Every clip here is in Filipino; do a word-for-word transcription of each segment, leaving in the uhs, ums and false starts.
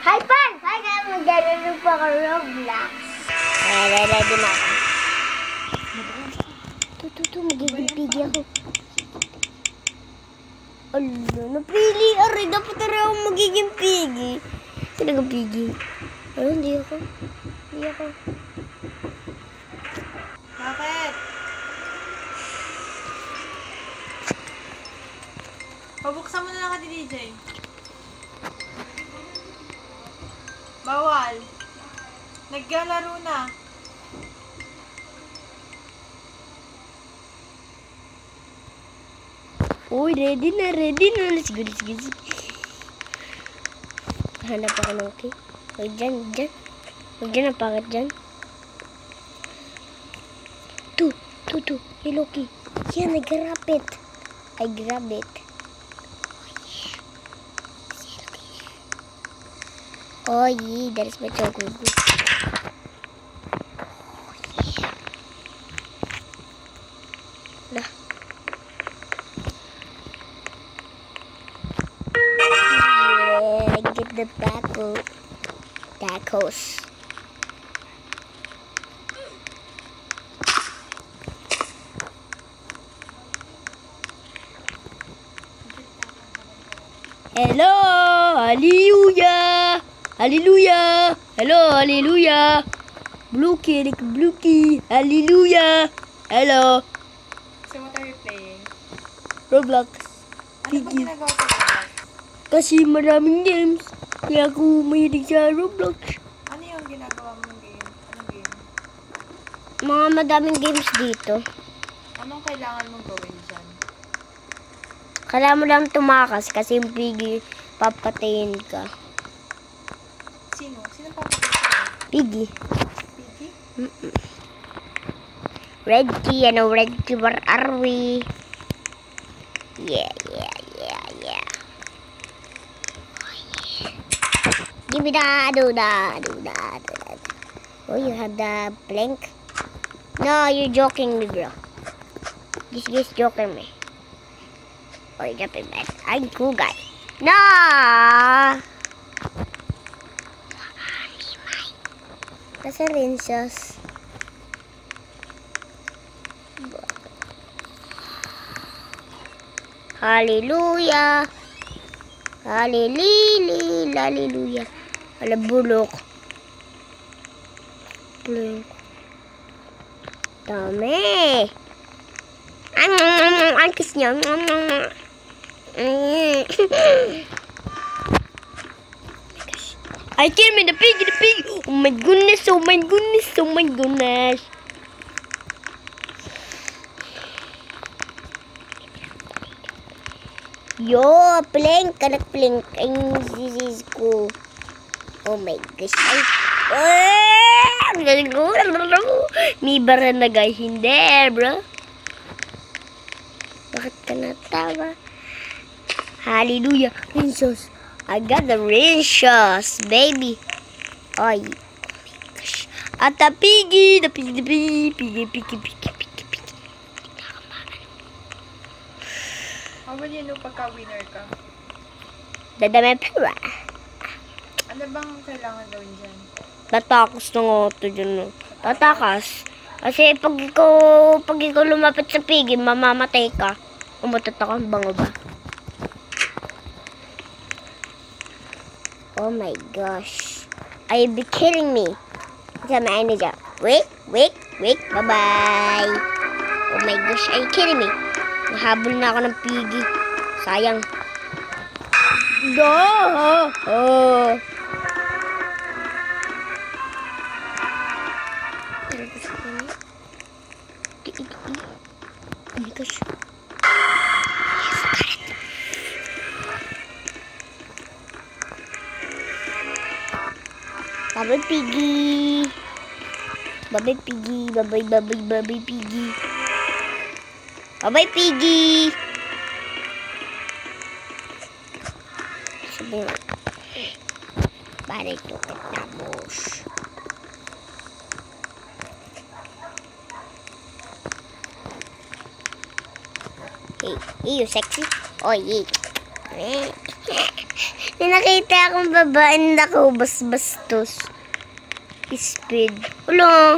Hi, Pan! Hi, kaya maglalaro pa ako Roblox. Ay, ready na ako. Ito, ito, ito. Magiging pigi ako. Ala, napili. Aray, dapat rin ako magiging pigi. Sino ka pigi? Ay, hindi ako. Hindi ako. Bakit? Pabuksan mo na lang ka di D J. Bawal. Naglalaro na. Uy, ready na, ready na. Let's go, let's go. Hanap ako ng cake. Uy, dyan, dyan. Huwag dyan ang pangat dyan. Tu, tu, tu. Hello, key. Yan, I grab it. I grab it. Oh, yeah. There's my chocolate. Oh, yeah. Nah. Yeah, get the taco. Tacos. Hello, hallelujah, hallelujah, hello, hallelujah, blue key, blue key, hallelujah, hello, So what are you playing? Roblox. Ano ba ginagawa ko Roblox? Kasi maraming games, kaya ako mahilig sa Roblox. Ano yung ginagawa mong game? Anong game? Mga madaming games dito. Anong kailangan mong gawin dyan? Kailangan mo lang tumakas kasi yung pigi, papatayin ka. Sino? Sino papatay sa'yo? Pigi. Piggy? Mm-mm. Red key, ano, red key, where are we? Yeah, yeah, yeah, yeah. Oh, yeah. Give me that, do that, do that, do that. Oh, you have the plank? No, you're joking me, bro. This guy's joking me. Oh, you're jumping back. I'm cool guy. No! Kasi rinsos. Hallelujah. Hallelujah. Hallelujah. Ala bulok. Bulok. Dami. Ang ang kiss niya. I came in the pig, the pig. Oh my goodness, oh my goodness, oh my goodness. Yo, plank, anak plank. Ang ziziz ko. Oh my gosh. Ay, may bara na guys. Hindi, bro. Bakit ka natawa? Hallelujah. Rinsos. I got the rinsos, baby. Ay. Oh my gosh. At the piggy. The piggy, the piggy, piggy, piggy, piggy, piggy, piggy. How will you know pagka-winner ka? Dadami pera. Ano bang kailangan gawin dyan? Tatakas na nga ito dyan. No? Tatakas. Kasi pag ikaw, pag ikaw lumapit sa piggy, mamamatay ka. Umatatak ang bango ba? Oh my gosh. Are you be kidding me? Sama ano dyan? Wait, wait, wait. Bye-bye. Oh my gosh. Are you kidding me? Nahabol na ako ng piggy. Sayang. No! Oh. Oh my gosh. Bye-bye, piggy. Bye-bye, piggy. Bye-bye, bye-bye, bye-bye, piggy. Bye-bye, piggy. Sabi nga. Para ito katapos. Hey, hey, you sexy? Oh, yeah. May nakita akong babae na nakubas-bastos. Speed. Ulo.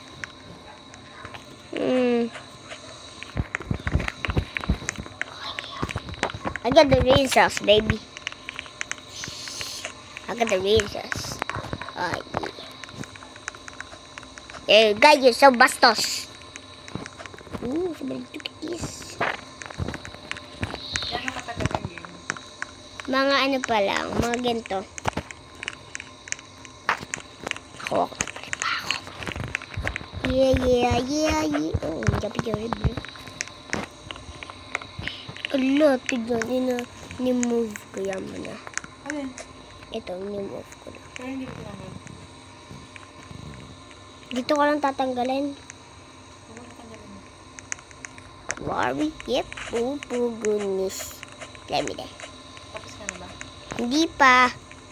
Hmm. I got the razors, baby. I got the razors. Oh, yeah. There you go, you're so bastos. Ooh, somebody took this. Yan ang katagal ng game. Mga ano pa lang, mga ganito. Ako, ako. Yeah, yeah, yeah, yeah. Oh, dapat yung riblo. Ala, tignan, ina, ni-move ko yan mo na. Alin? Ito, ni-move ko na. Pero hindi ko naman. Dito ko lang tatanggalin. Huwag mo tanggalin mo. Worry, yep, oh, oh, goodness. Let me there. Tapos ka na ba? Hindi pa.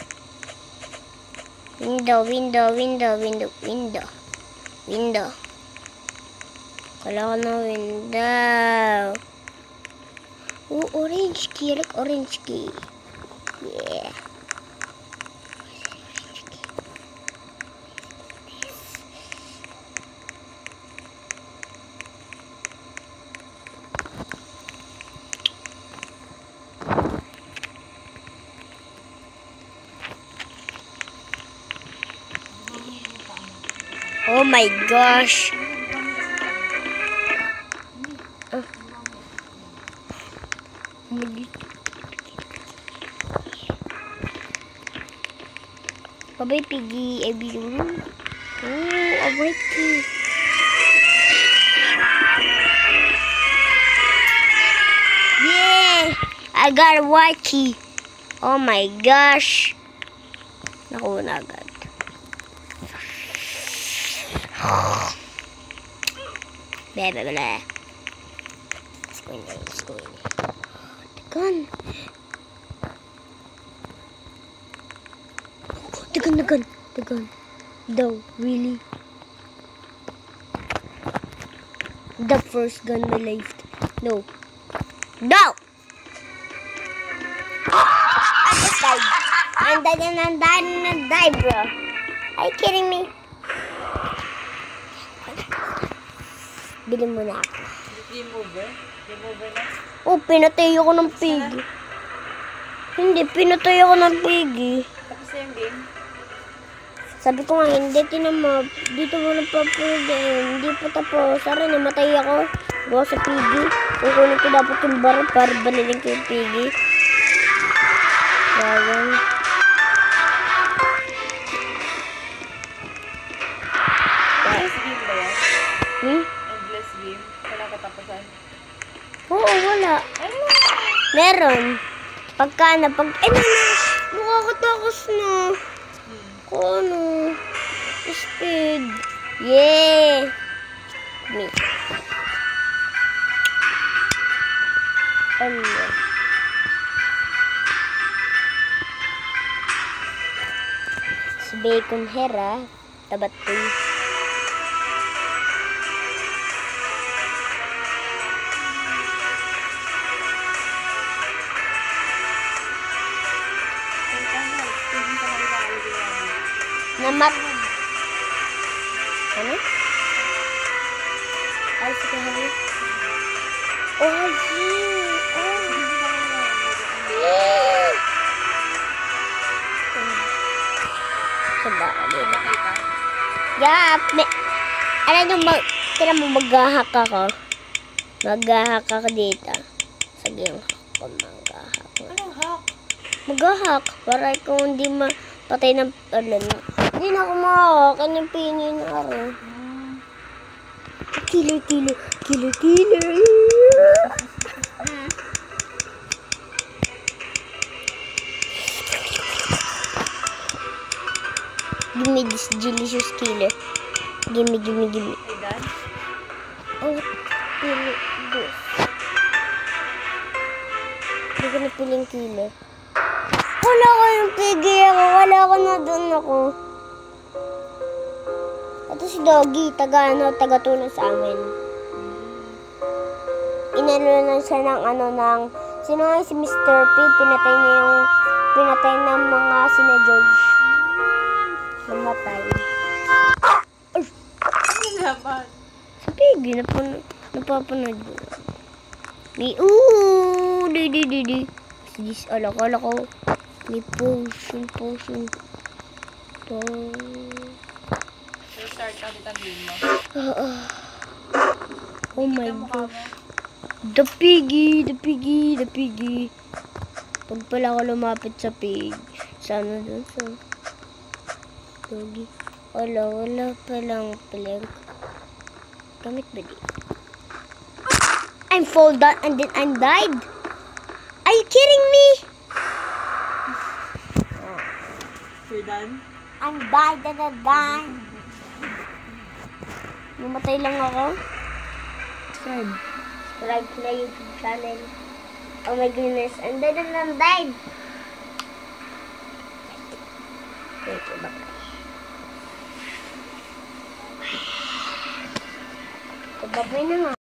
Window, window, window, window, window. Window. Kailangan ng window. Oh, orange key. I like orange key. Yeah. Oh my gosh. Ah. Babay piggy, everyone. Oh, a white key. Yeah, I got a white key. Oh my gosh. Nakuha na agad. Blah, blah, blah. Let's go in there, let's go in there. The gun. The gun, the gun, the gun. No, really? The first gun my life. No. No! I just died. I'm dead and I'm dying and I died, bro. Are you kidding me? Bilhin mo na ako. Game over? Game over na? Oh, pinatay ako ng piggy. Hindi, pinatay ako ng piggy. Tapos na yung game? Sabi ko nga, hindi, tinan mo. Dito mo na pa pwede. Hindi pa tapos. Sara, namatay ako. Gawa sa piggy. Kukunin ko dapat yung bar para banilin ko yung piggy. Sayang. Endless game ba yan? Hmm? Endless game? Wala katapusan? Oo, wala. Ano? Meron. Pagka na, pag, eh na na, makakatakos na. Hmm. Kung ano, speed. Yeah. Me. Ano? Si Bacon Hera, tabat ko. Namat. Ano? Ay, sige, hari. Oh, haji. Oh. Yeah. Saba ka dito. Yap. Me- Alam nyo, mag- tira mo, mag-hack ako. Mag-hack ako dito. Sabi yung hack ko, mag-hack. Anong hack? Mag-hack. Para kung hindi mapatay ng, ano, hindi na ako mahawak. Anong pinin na ako. Killer, killer, killer, killer. Give me this delicious killer. Give me, give me, give me. Ay, Dan? Oh, pili this. Hindi ko na piling killer. Wala ko yung piggy ako. Wala ko na doon ako. Ito si Doggy, taga ano, taga tunas sa amin. Inano lang siya ng ano ng, sino nga si mister P, pinatay niya yung pinatay ng mga sina George. Namatay. Ano naman? Sa pigi, napun napapanood ko. May, ooh, di, di, di, di. This, ala ko, ala ko. May potion, potion. To. So, start ka dito ang game mo. Ah, ah. Oh my Kita mukha god. mo. The piggy, the piggy, the piggy. Pag pala ako lumapit sa pig, sana dun sa doggy. Wala, wala palang plank. Gamit ba di? I'm fall down and then I'm died? Are you kidding me? You're done? I'm died and I died. Namatay lang ako. Subscribe. Subscribe to the YouTube channel. Oh my goodness, and then I'm died. Wait, bye bye. Bye bye na nga.